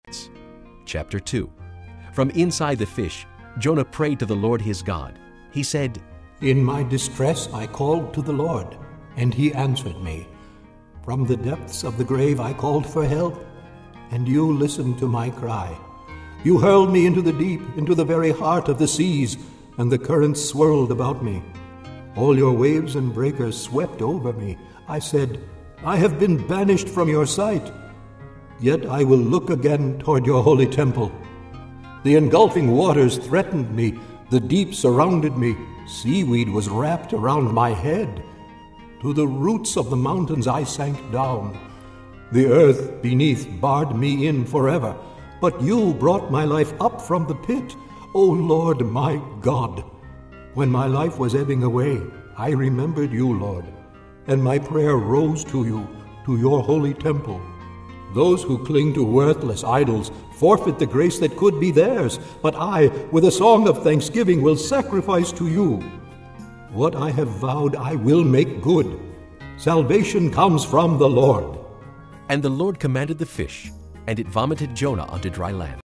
Chapter 2. From inside the fish, Jonah prayed to the Lord his God. He said, In my distress I called to the Lord, and he answered me. From the depths of the grave I called for help, and you listened to my cry. You hurled me into the deep, into the very heart of the seas, and the currents swirled about me. All your waves and breakers swept over me. I said, I have been banished from your sight. Yet I will look again toward your holy temple. The engulfing waters threatened me. The deep surrounded me. Seaweed was wrapped around my head. To the roots of the mountains I sank down. The earth beneath barred me in forever. But you brought my life up from the pit, O Lord my God. When my life was ebbing away, I remembered you, Lord, and my prayer rose to you, to your holy temple. Those who cling to worthless idols forfeit the grace that could be theirs, but I, with a song of thanksgiving, will sacrifice to you. What I have vowed I will make good. Salvation comes from the Lord. And the Lord commanded the fish, and it vomited Jonah onto dry land.